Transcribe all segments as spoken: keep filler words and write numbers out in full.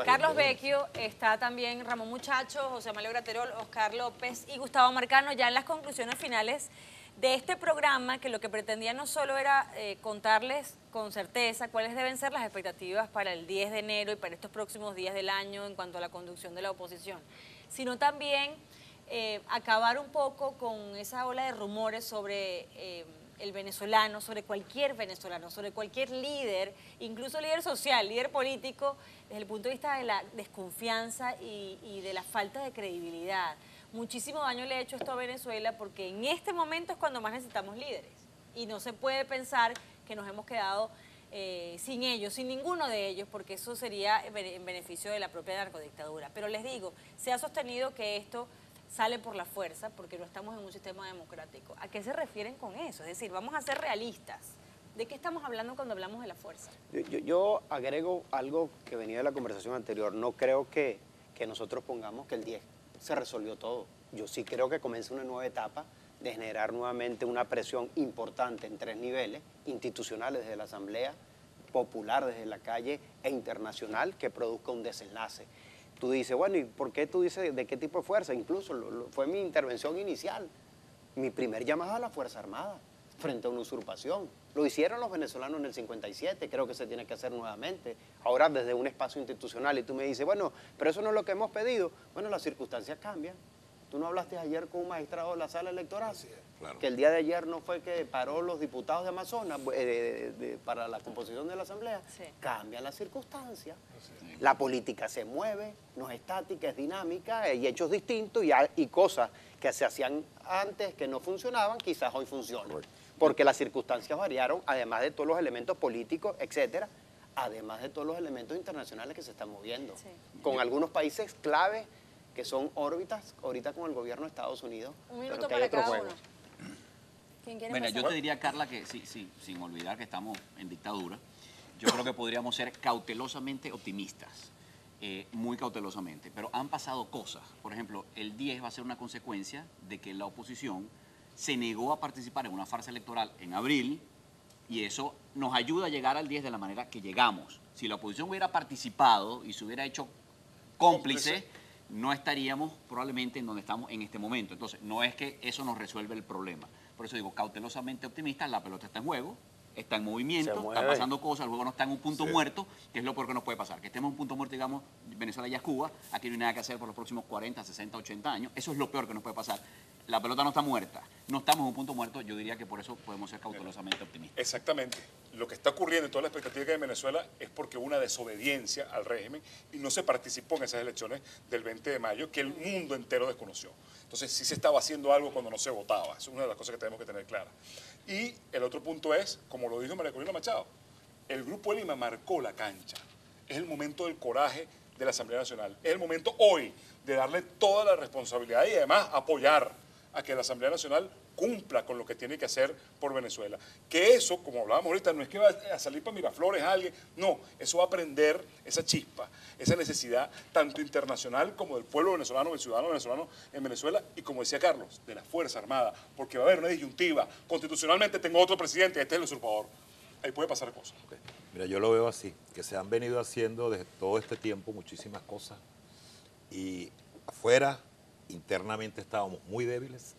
bueno, Carlos Vecchio, está también Ramón Muchacho, José Manuel Graterol, Oscar López y Gustavo Marcano, ya en las conclusiones finales de este programa, que lo que pretendía no solo era eh, contarles con certeza cuáles deben ser las expectativas para el diez de enero y para estos próximos días del año en cuanto a la conducción de la oposición, sino también eh, acabar un poco con esa ola de rumores sobre eh, el venezolano, sobre cualquier venezolano, sobre cualquier líder, incluso líder social, líder político, desde el punto de vista de la desconfianza y, y de la falta de credibilidad. Muchísimo daño le ha hecho esto a Venezuela porque en este momento es cuando más necesitamos líderes y no se puede pensar que nos hemos quedado eh, sin ellos, sin ninguno de ellos, porque eso sería en beneficio de la propia narcodictadura. Pero les digo, se ha sostenido que esto sale por la fuerza porque no estamos en un sistema democrático. ¿A qué se refieren con eso? Es decir, vamos a ser realistas. ¿De qué estamos hablando cuando hablamos de la fuerza? Yo, yo, yo agrego algo que venía de la conversación anterior. No creo que, que nosotros pongamos que el diez se resolvió todo. Yo sí creo que comienza una nueva etapa de generar nuevamente una presión importante en tres niveles, institucionales desde la Asamblea, popular desde la calle e internacional, que produzca un desenlace. Tú dices, bueno, ¿y por qué tú dices de qué tipo de fuerza? Incluso lo, lo, fue mi intervención inicial, mi primer llamado a la Fuerza Armada frente a una usurpación. Lo hicieron los venezolanos en el cincuenta y siete, creo que se tiene que hacer nuevamente, ahora desde un espacio institucional. Y tú me dices, bueno, pero eso no es lo que hemos pedido. Bueno, las circunstancias cambian. Tú no hablaste ayer con un magistrado de la sala electoral, sí, claro, que el día de ayer no fue que paró los diputados de Amazonas eh, de, de, para la composición de la Asamblea. Sí. Cambian las circunstancias, sí, la política se mueve, no es estática, es dinámica, hay hechos distintos y, hay, y cosas que se hacían antes que no funcionaban, quizás hoy funcionan. Porque las circunstancias variaron, además de todos los elementos políticos, etcétera, además de todos los elementos internacionales que se están moviendo, sí, con algunos países clave que son órbitas, ahorita con el gobierno de Estados Unidos. Un minuto pero que para hay otro cada juego. uno. ¿Quién quiere Bueno, empezar? yo te diría, Carla, que sí, sí, sin olvidar que estamos en dictadura, yo creo que podríamos ser cautelosamente optimistas, eh, muy cautelosamente, pero han pasado cosas. Por ejemplo, el diez va a ser una consecuencia de que la oposición se negó a participar en una farsa electoral en abril y eso nos ayuda a llegar al diez de la manera que llegamos. Si la oposición hubiera participado y se hubiera hecho cómplice, no estaríamos probablemente en donde estamos en este momento. Entonces, no es que eso nos resuelve el problema. Por eso digo, cautelosamente optimistas, la pelota está en juego, está en movimiento, están pasando cosas, el juego no está en un punto sí. muerto, que es lo peor que nos puede pasar. Que estemos en un punto muerto, digamos, Venezuela ya es Cuba, aquí no hay nada que hacer por los próximos cuarenta, sesenta, ochenta años. Eso es lo peor que nos puede pasar. La pelota no está muerta, no estamos en un punto muerto, yo diría que por eso podemos ser cautelosamente optimistas. Exactamente. Lo que está ocurriendo en toda la expectativa que hay en Venezuela es porque hubo una desobediencia al régimen y no se participó en esas elecciones del veinte de mayo que el mundo entero desconoció. Entonces sí se estaba haciendo algo cuando no se votaba. Esa es una de las cosas que tenemos que tener clara. Y el otro punto es, como lo dijo María Corina Machado, el Grupo de Lima marcó la cancha. Es el momento del coraje de la Asamblea Nacional. Es el momento hoy de darle toda la responsabilidad y además apoyar a que la Asamblea Nacional cumpla con lo que tiene que hacer por Venezuela. Que eso, como hablábamos ahorita, no es que va a salir para Miraflores a alguien, no, eso va a prender esa chispa, esa necesidad tanto internacional como del pueblo venezolano, del ciudadano venezolano en Venezuela y, como decía Carlos, de la Fuerza Armada, porque va a haber una disyuntiva. Constitucionalmente tengo otro presidente, este es el usurpador. Ahí puede pasar cosas. Okay. Mira, yo lo veo así, que se han venido haciendo desde todo este tiempo muchísimas cosas y afuera, internamente estábamos muy débiles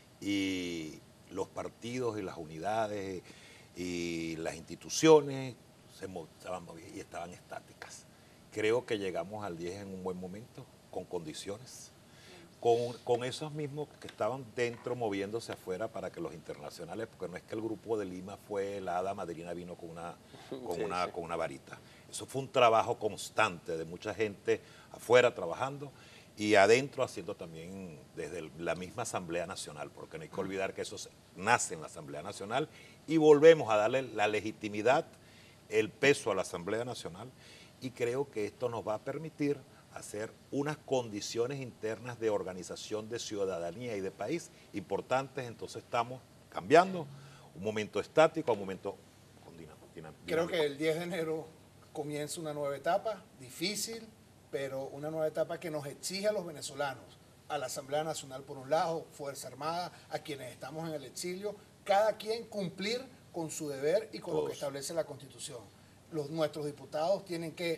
y los partidos y las unidades y las instituciones se estaban y estaban estáticas. Creo que llegamos al diez en un buen momento, con condiciones, con, con esos mismos que estaban dentro moviéndose afuera para que los internacionales, porque no es que el Grupo de Lima fue la hada madrina vino con una, con sí, una, sí. con una varita. Eso fue un trabajo constante de mucha gente afuera trabajando y adentro haciendo también desde la misma Asamblea Nacional, porque no hay que olvidar que eso nace en la Asamblea Nacional y volvemos a darle la legitimidad, el peso a la Asamblea Nacional y creo que esto nos va a permitir hacer unas condiciones internas de organización de ciudadanía y de país importantes. Entonces estamos cambiando un momento estático a un momento dinámico. Creo que el diez de enero comienza una nueva etapa, difícil, pero una nueva etapa que nos exige a los venezolanos, a la Asamblea Nacional por un lado, Fuerza Armada, a quienes estamos en el exilio, cada quien cumplir con su deber y con Todos. lo que establece la Constitución. Los, nuestros diputados tienen que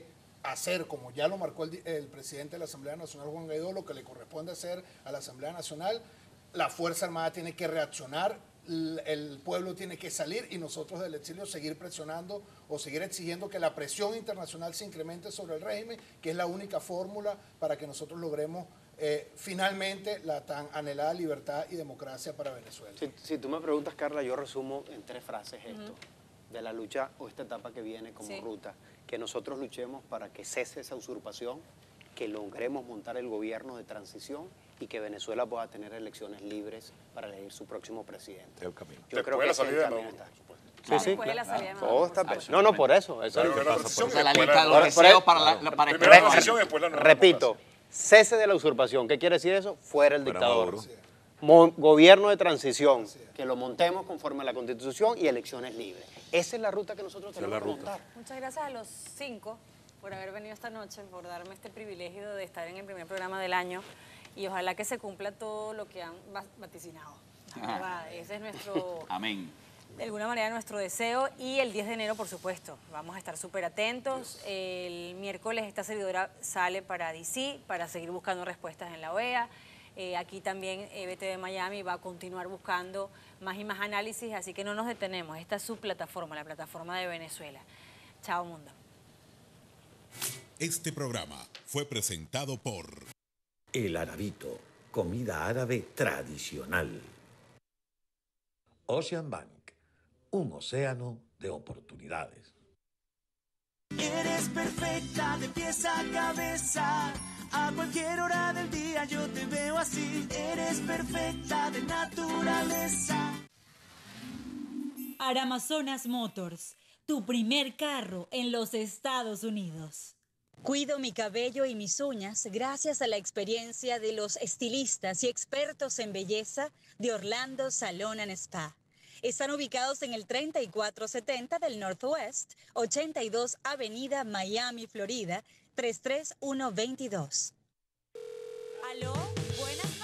hacer, como ya lo marcó el, el presidente de la Asamblea Nacional, Juan Guaidó, lo que le corresponde hacer a la Asamblea Nacional, la Fuerza Armada tiene que reaccionar, el, el pueblo tiene que salir y nosotros del exilio seguir presionando o seguir exigiendo que la presión internacional se incremente sobre el régimen, que es la única fórmula para que nosotros logremos eh, finalmente la tan anhelada libertad y democracia para Venezuela. Si, si tú me preguntas, Carla, yo resumo en tres frases esto, uh-huh. de la lucha o esta etapa que viene como sí. ruta, que nosotros luchemos para que cese esa usurpación, que logremos montar el gobierno de transición y que Venezuela pueda tener elecciones libres para elegir su próximo presidente. El camino. Yo Después creo que la ese es el salida camino de está. Maduro, Sí, sí, después de la salida de Maduro. todo está pe- No, no, por eso. eso Claro, es lo que la pasa. transición Esa es la y después lista de la- los por- deseos por- para, la, la- para Primero la este transición y después la nueva Repito, democracia. cese de la usurpación. ¿Qué quiere decir eso? Fuera el Fuera dictador. Maduro. Mon- gobierno de transición, que lo montemos conforme a la Constitución y elecciones libres. Esa es la ruta que nosotros Esa es tenemos la que ruta. montar. Muchas gracias a los cinco por haber venido esta noche, por darme este privilegio de estar en el primer programa del año y ojalá que se cumpla todo lo que han va- vaticinado. La verdad, ese es nuestro, Amén. de alguna manera, nuestro deseo. Y el diez de enero, por supuesto, vamos a estar súper atentos. El miércoles esta servidora sale para D C para seguir buscando respuestas en la O E A. Eh, aquí también E B T V Miami va a continuar buscando más y más análisis, así que no nos detenemos. Esta es su plataforma, la plataforma de Venezuela. Chao, mundo. Este programa fue presentado por El Arabito, comida árabe tradicional. Ocean Bank, un océano de oportunidades. Eres perfecta de pies a cabeza, a cualquier hora del día yo te veo así. Eres perfecta de naturaleza. Aramazonas Motors, tu primer carro en los Estados Unidos. Cuido mi cabello y mis uñas gracias a la experiencia de los estilistas y expertos en belleza de Orlando Salon and Spa. Están ubicados en el treinta y cuatro setenta del Northwest, ochenta y dos Avenida Miami, Florida, tres tres uno dos dos. ¿Aló? Buenas noches.